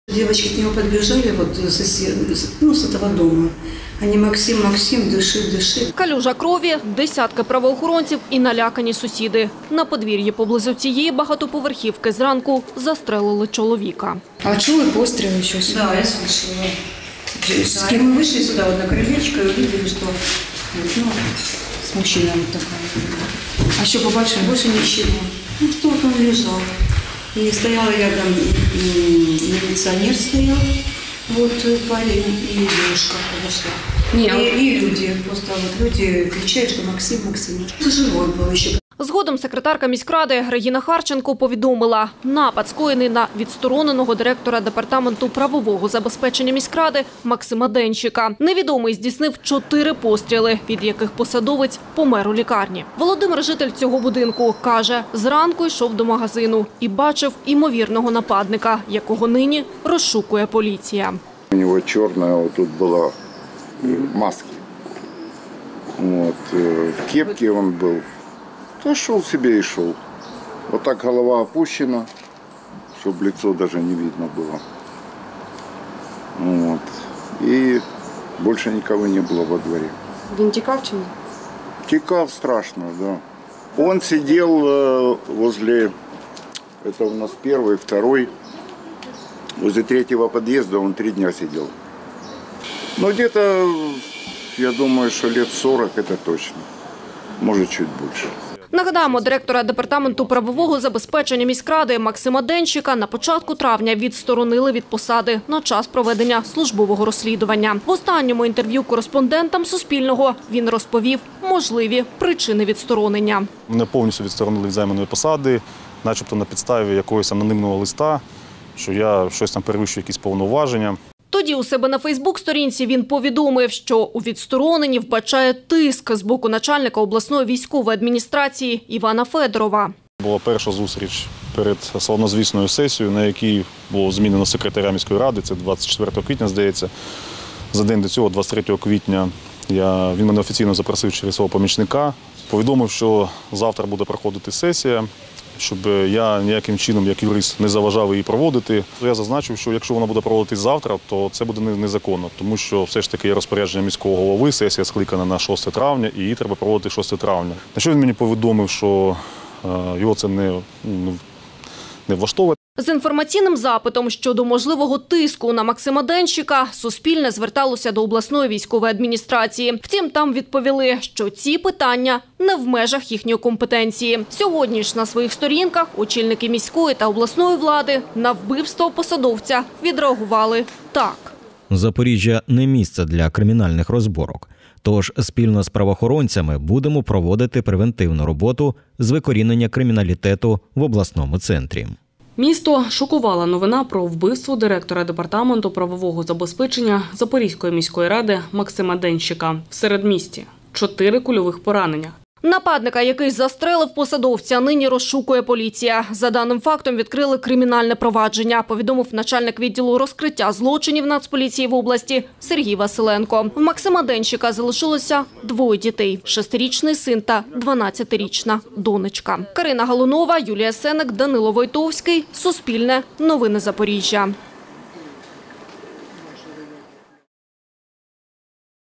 Девочки к нему подбежали с этого дома. Они: Максим, Максим, дыши, дыши. Калюжа крові, десятки правоохоронців і налякані сусіди. На подвір'ї поблизу цієї багатоповерхівки зранку застрелили чоловіка. А чули постріли щось? Да, я слышала. Мы вышли сюда вот на крылечко и увидели, что с мужчиной вот такая. А що побачили? Больше ничего. Ну что, вот он лежал. И стоял рядом милиционер стоял, вот парень, и девушка подошла. И люди, просто вот люди кричали, что Максим, Максим. Это живот был еще. Згодом секретарка міськради Регіна Харченко повідомила, напад скоєний на відстороненого директора департаменту правового забезпечення міськради Максима Денщика. Невідомий здійснив 4 постріли, від яких посадовець помер у лікарні. Володимир, житель цього будинку, каже, зранку йшов до магазину і бачив імовірного нападника, якого нині розшукує поліція. У нього чорна тут була маска. В кепці він був. Да шел себе и шел. Вот так голова опущена, чтобы лицо даже не видно было. Вот. И больше никого не было во дворе. Він тікав чи ні? Текал страшно, да. Он сидел возле, это у нас первый, второй, возле 3-го подъезда, он 3 дня сидел. Ну где-то, я думаю, что лет 40 это точно, может чуть больше. Нагадаємо, директора департаменту правового забезпечення міськради Максима Денщика на початку травня відсторонили від посади на час проведення службового розслідування. В останньому інтерв'ю кореспондентам Суспільного він розповів можливі причини відсторонення. Мене повністю відсторонили від займаної посади, начебто на підставі якогось анонімного листа, що я щось там перевищую якісь повноваження. Тоді у себе на Фейсбук-сторінці він повідомив, що у відстороненні вбачає тиск з боку начальника обласної військової адміністрації Івана Федорова. Була перша зустріч перед славнозвісною сесією, на якій було змінено секретаря міської ради, це 24 квітня, здається. За день до цього, 23 квітня, він мене офіційно запросив через свого помічника, повідомив, що завтра буде проходити сесія, щоб я ніяким чином, як юрист, не заважав її проводити. Я зазначив, що якщо вона буде проводитись завтра, то це буде незаконно, тому що все ж таки є розпорядження міського голови, сесія скликана на 6 травня, і її треба проводити 6 травня. На що він мені повідомив, що його це не влаштовує. З інформаційним запитом щодо можливого тиску на Максима Денщика Суспільне зверталося до обласної військової адміністрації. Втім, там відповіли, що ці питання не в межах їхньої компетенції. Сьогодні ж на своїх сторінках очільники міської та обласної влади на вбивство посадовця відреагували так. Запоріжжя – не місце для кримінальних розборок. Тож спільно з правоохоронцями будемо проводити превентивну роботу з викорінення криміналітету в обласному центрі. Місто шокувала новина про вбивство директора департаменту правового забезпечення Запорізької міської ради Максима Денщика. В середмісті 4 кульових поранення. Нападника, який застрелив посадовця, нині розшукує поліція. За даним фактом відкрили кримінальне провадження, повідомив начальник відділу розкриття злочинів Нацполіції в області Сергій Василенко. У Максима Денщика залишилося 2 дітей – 6-річний син та 12-річна донечка. Карина Галунова, Юлія Сенек, Данило Войтовський. Суспільне. Новини Запоріжжя.